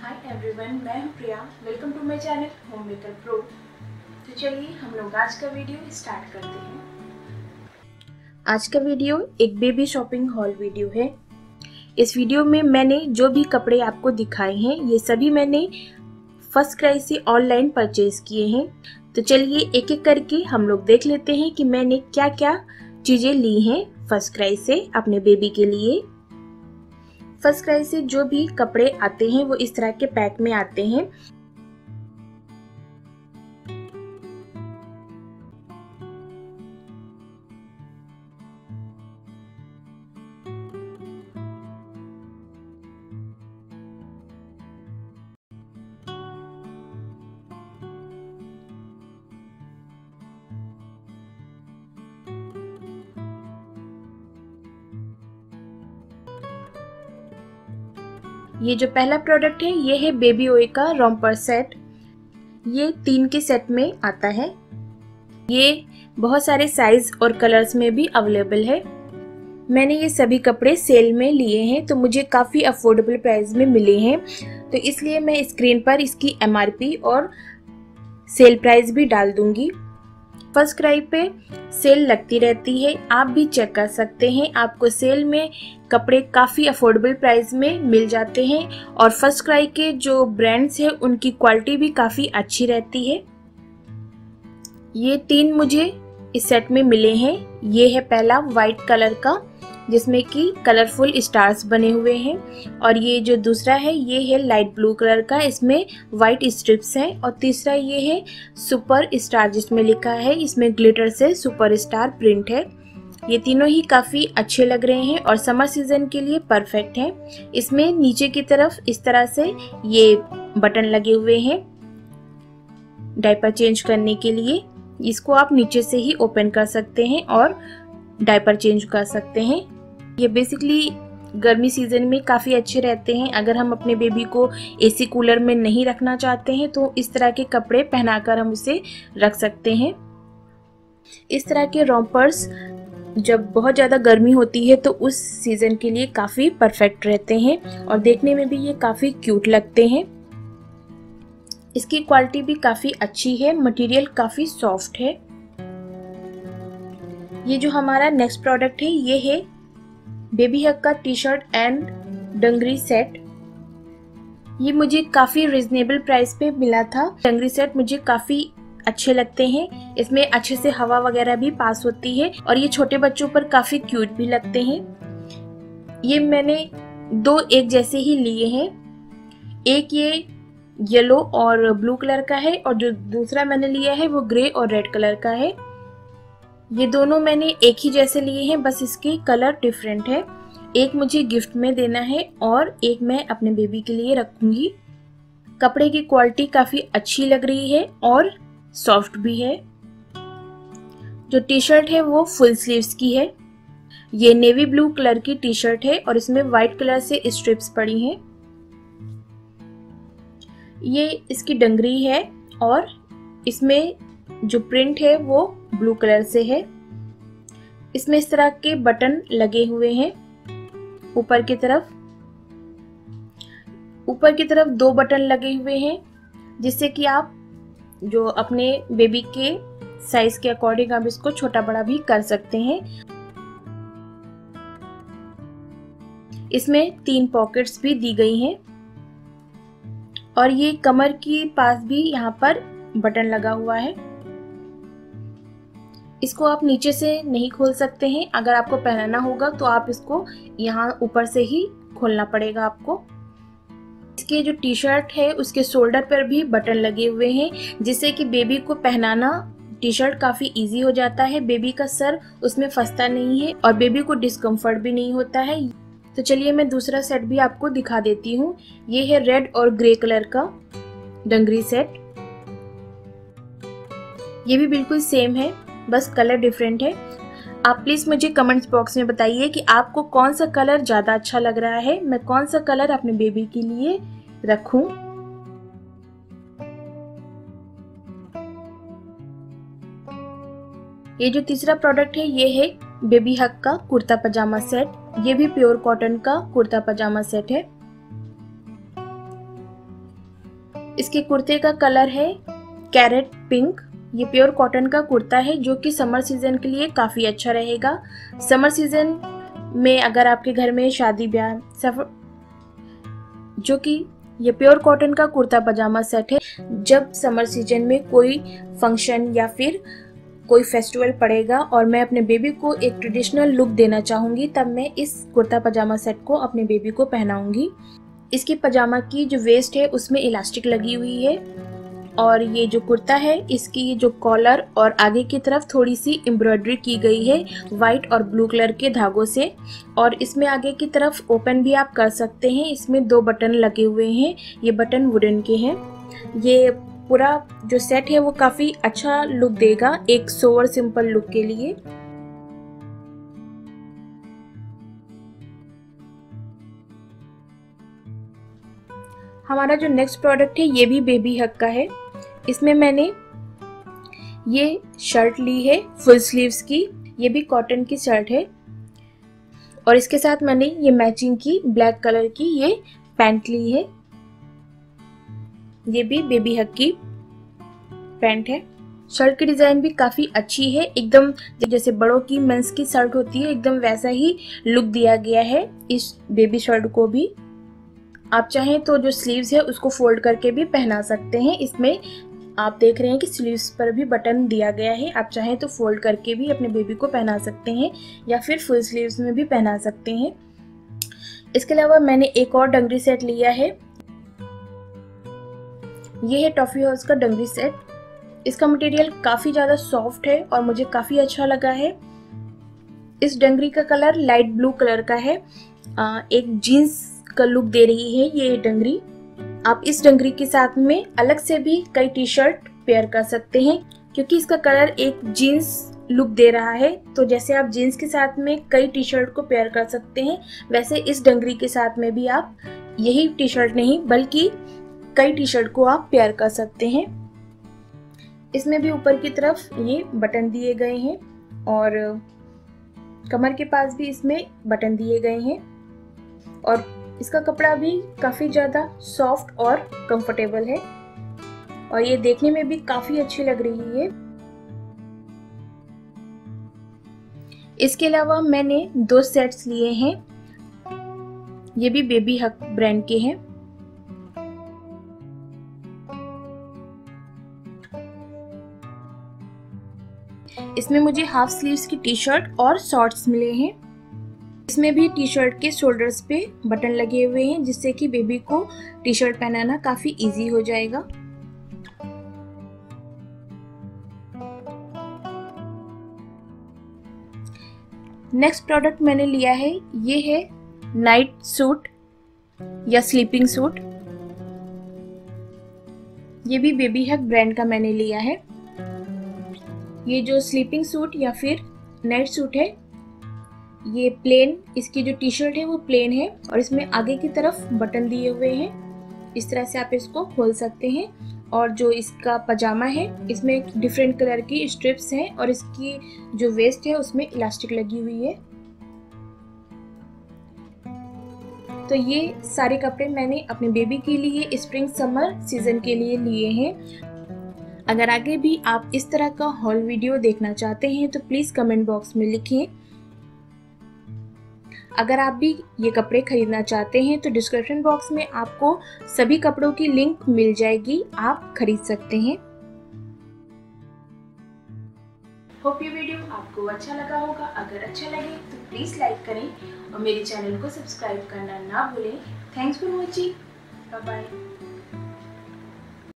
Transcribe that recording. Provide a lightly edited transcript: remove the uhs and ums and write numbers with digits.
हाय everyone, मैं हूं Priya. Welcome to my channel home maker pro. तो चलिए हम लोग आज का वीडियो स्टार्ट करते हैं। आज का वीडियो एक बेबी शॉपिंग हॉल वीडियो है। इस वीडियो में मैंने जो भी कपड़े आपको दिखाए हैं ये सभी मैंने फर्स्ट क्राई से ऑनलाइन परचेज किए हैं। तो चलिए एक एक करके हम लोग देख लेते हैं कि मैंने क्या क्या चीज़ें ली हैं फर्स्ट क्राई से अपने बेबी के लिए। फर्स्ट क्राई से जो भी कपड़े आते हैं वो इस तरह के पैक में आते हैं। ये जो पहला प्रोडक्ट है ये है बेबी ओए का रोम्पर सेट। ये 3 के सेट में आता है। ये बहुत सारे साइज और कलर्स में भी अवेलेबल है। मैंने ये सभी कपड़े सेल में लिए हैं तो मुझे काफ़ी अफोर्डेबल प्राइस में मिले हैं, तो इसलिए मैं स्क्रीन पर इसकी MRP और सेल प्राइस भी डाल दूंगी। फर्स्ट क्राई पे सेल लगती रहती है, आप भी चेक कर सकते हैं। आपको सेल में कपड़े काफ़ी अफोर्डेबल प्राइस में मिल जाते हैं और फर्स्ट क्राई के जो ब्रांड्स हैं उनकी क्वालिटी भी काफ़ी अच्छी रहती है। ये 3 मुझे इस सेट में मिले हैं। ये है पहला वाइट कलर का जिसमें कि कलरफुल स्टार्स बने हुए हैं, और ये जो दूसरा है ये है लाइट ब्लू कलर का, इसमें वाइट स्ट्रिप्स हैं, और तीसरा ये है सुपर स्टार जिसमें लिखा है, इसमें ग्लिटर से सुपर स्टार प्रिंट है। ये तीनों ही काफ़ी अच्छे लग रहे हैं और समर सीजन के लिए परफेक्ट हैं। इसमें नीचे की तरफ इस तरह से ये बटन लगे हुए हैं डायपर चेंज करने के लिए। इसको आप नीचे से ही ओपन कर सकते हैं और डायपर चेंज कर सकते हैं। ये बेसिकली गर्मी सीजन में काफ़ी अच्छे रहते हैं। अगर हम अपने बेबी को AC कूलर में नहीं रखना चाहते हैं तो इस तरह के कपड़े पहनाकर हम उसे रख सकते हैं। इस तरह के रोम्पर्स जब बहुत ज़्यादा गर्मी होती है तो उस सीज़न के लिए काफ़ी परफेक्ट रहते हैं और देखने में भी ये काफ़ी क्यूट लगते हैं। इसकी क्वालिटी भी काफ़ी अच्छी है, मटेरियल काफ़ी सॉफ्ट है। ये जो हमारा नेक्स्ट प्रोडक्ट है ये है बेबी हग का T shirt and dungaree set. ये मुझे काफ़ी रिजनेबल प्राइस पे मिला था। डंगरी सेट मुझे काफ़ी अच्छे लगते हैं, इसमें अच्छे से हवा वगैरह भी पास होती है और ये छोटे बच्चों पर काफ़ी क्यूट भी लगते हैं। ये मैंने 2 एक जैसे ही लिए हैं। एक ये येलो और ब्लू कलर का है और जो दूसरा मैंने लिया है वो ग्रे और रेड कलर का है। ये दोनों मैंने एक ही जैसे लिए हैं, बस इसके कलर डिफरेंट है। एक मुझे गिफ्ट में देना है और एक मैं अपने बेबी के लिए रखूंगी। कपड़े की क्वालिटी काफ़ी अच्छी लग रही है और सॉफ्ट भी है। जो टी शर्ट है वो फुल स्लीव्स की है। ये नेवी ब्लू कलर की टी शर्ट है और इसमें व्हाइट कलर से स्ट्रिप्स पड़ी हैं। ये इसकी डंगरी है और इसमें जो प्रिंट है वो ब्लू कलर से है। इसमें इस तरह के बटन लगे हुए हैं। ऊपर की तरफ 2 बटन लगे हुए हैं जिससे कि आप जो अपने बेबी के साइज के अकॉर्डिंग आप इसको छोटा बड़ा भी कर सकते हैं। इसमें 3 पॉकेट्स भी दी गई हैं और ये कमर के पास भी यहाँ पर बटन लगा हुआ है। इसको आप नीचे से नहीं खोल सकते हैं। अगर आपको पहनाना होगा तो आप इसको यहाँ ऊपर से ही खोलना पड़ेगा आपको। इसके जो टी शर्ट है उसके शोल्डर पर भी बटन लगे हुए हैं जिससे कि बेबी को पहनाना टी शर्ट काफ़ी इजी हो जाता है। बेबी का सर उसमें फंसता नहीं है और बेबी को डिस्कम्फर्ट भी नहीं होता है। तो चलिए मैं दूसरा सेट भी आपको दिखा देती हूँ। ये है रेड और ग्रे कलर का डंगरी सेट। ये भी बिल्कुल सेम है, बस कलर डिफरेंट है। आप प्लीज़ मुझे कमेंट्स बॉक्स में बताइए कि आपको कौन सा कलर ज़्यादा अच्छा लग रहा है, मैं कौन सा कलर अपने बेबी के लिए रखूं। ये जो तीसरा प्रोडक्ट है ये है बेबी हग का कुर्ता पजामा सेट। ये भी प्योर कॉटन का कुर्ता पजामा सेट है। इसके कुर्ते का कलर है कैरेट पिंक। ये प्योर कॉटन का कुर्ता है जो कि समर सीजन के लिए काफ़ी अच्छा रहेगा। समर सीजन में अगर आपके घर में शादी ब्याह जो कि ये प्योर कॉटन का कुर्ता पजामा सेट है, जब समर सीजन में कोई फंक्शन या फिर कोई फेस्टिवल पड़ेगा और मैं अपने बेबी को एक ट्रेडिशनल लुक देना चाहूँगी, तब मैं इस कुर्ता पजामा सेट को अपने बेबी को पहनाऊँगी। इसकी पजामा की जो वेस्ट है उसमें इलास्टिक लगी हुई है और ये जो कुर्ता है इसकी जो कॉलर और आगे की तरफ थोड़ी सी एम्ब्रॉयडरी की गई है वाइट और ब्लू कलर के धागों से, और इसमें आगे की तरफ ओपन भी आप कर सकते हैं। इसमें 2 बटन लगे हुए हैं, ये बटन वुडन के हैं। ये पूरा जो सेट है वो काफ़ी अच्छा लुक देगा एक सोवर सिंपल लुक के लिए। हमारा जो नेक्स्ट प्रोडक्ट है ये भी बेबी हग का है। इसमें मैंने ये शर्ट ली है फुल स्लीव्स की, ये भी कॉटन की शर्ट है और इसके साथ मैंने ये मैचिंग की ब्लैक कलर की ये पैंट ली है। ये भी बेबी हग की पैंट है। शर्ट की डिजाइन भी काफी अच्छी है, एकदम जैसे बड़ों की मेंस की शर्ट होती है एकदम वैसा ही लुक दिया गया है इस बेबी शर्ट को भी। आप चाहें तो जो स्लीव्स है उसको फोल्ड करके भी पहना सकते हैं। इसमें आप देख रहे हैं कि स्लीव्स पर भी बटन दिया गया है, आप चाहें तो फोल्ड करके भी अपने बेबी को पहना सकते हैं या फिर फुल स्लीव्स में भी पहना सकते हैं। इसके अलावा मैंने एक और डंगरी सेट लिया है, ये है टॉफी हाउस का डंगरी सेट। इसका मटेरियल काफ़ी ज़्यादा सॉफ्ट है और मुझे काफ़ी अच्छा लगा है। इस डंगरी का कलर लाइट ब्लू कलर का है, एक जीन्स का लुक दे रही है ये डंगरी। आप इस डंगरी के साथ में अलग से भी कई टी शर्ट पेयर कर सकते हैं क्योंकि इसका कलर एक जीन्स लुक दे रहा है। तो जैसे आप जीन्स के साथ में कई टी शर्ट को पेयर कर सकते हैं, वैसे इस डंगरी के साथ में भी आप यही टी शर्ट नहीं बल्कि कई टी शर्ट को आप पेयर कर सकते हैं। इसमें भी ऊपर की तरफ ये बटन दिए गए हैं और कमर के पास भी इसमें बटन दिए गए हैं और इसका कपड़ा भी काफ़ी ज़्यादा सॉफ्ट और कंफर्टेबल है और ये देखने में भी काफ़ी अच्छी लग रही है। इसके अलावा मैंने 2 सेट्स लिए हैं, ये भी बेबी हग ब्रांड के हैं। इसमें मुझे हाफ स्लीव्स की टी शर्ट और शॉर्ट्स मिले हैं। इसमें भी टी शर्ट के शोल्डर्स पे बटन लगे हुए हैं जिससे कि बेबी को टी शर्ट पहनाना काफी इजी हो जाएगा। नेक्स्ट प्रोडक्ट मैंने लिया है, ये है नाइट सूट या स्लीपिंग सूट। ये भी बेबी हग ब्रांड का मैंने लिया है। ये जो स्लीपिंग सूट या फिर नाइट सूट है ये प्लेन, इसकी जो टी शर्ट है वो प्लेन है और इसमें आगे की तरफ बटन दिए हुए हैं। इस तरह से आप इसको खोल सकते हैं और जो इसका पजामा है इसमें डिफरेंट कलर की स्ट्रिप्स हैं और इसकी जो वेस्ट है उसमें इलास्टिक लगी हुई है। तो ये सारे कपड़े मैंने अपने बेबी के लिए स्प्रिंग समर सीजन के लिए लिए हैं। अगर आगे भी आप इस तरह का हॉल वीडियो देखना चाहते हैं तो प्लीज़ कमेंट बॉक्स में लिखिए। अगर आप भी ये कपड़े खरीदना चाहते हैं तो डिस्क्रिप्शन बॉक्स में आपको सभी कपड़ों की लिंक मिल जाएगी, आप खरीद सकते हैं। होप ये वीडियो आपको अच्छा लगा होगा। अगर अच्छा लगे तो प्लीज़ लाइक करें और मेरे चैनल को सब्सक्राइब करना ना भूलें। Thanks for watching, bye bye.